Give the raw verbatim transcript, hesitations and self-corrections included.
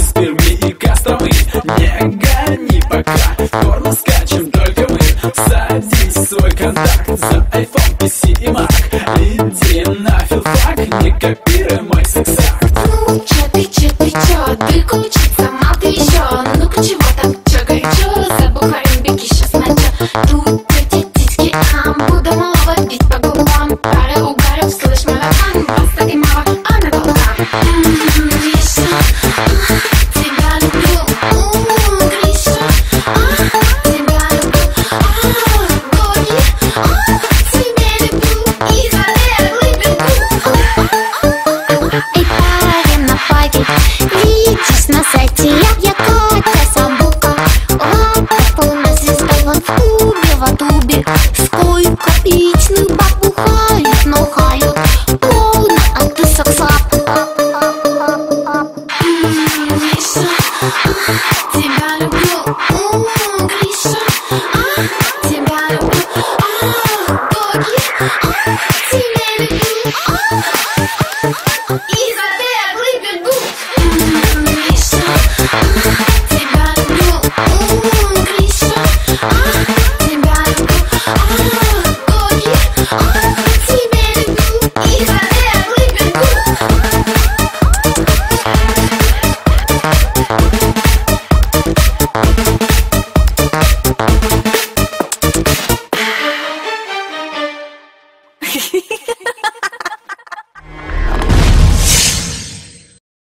из Перми и Костромы. Не гони пока, горно скачем только мы. Садись в свой контакт за айфон, пи си и мак. Иди на филфак, не копируй мой секс-акт. Ну чё ты, чё ты, чё? Переключить сама ты ещё. Ну-ка чего там, чё горячо? Забухаем, беги щас на чё. Тут эти титьки, ам, буду малого бить по губам. Пара угаров, слышь, марафон. Просто и мало, а на глаза. Ммм, Гриша, тебя люблю. Ммм, Гриша, тебя люблю. Боги, тебя люблю. И залезли бегу. И парень на фаге, видишь на сайте я, я Катя, Самбука. Лапа полная звезда, вот в клубе, в тубе. Сколько эпичных баб бухают, но хают полно, а ты сок-слаб. Ммм, Миша, тебя люблю.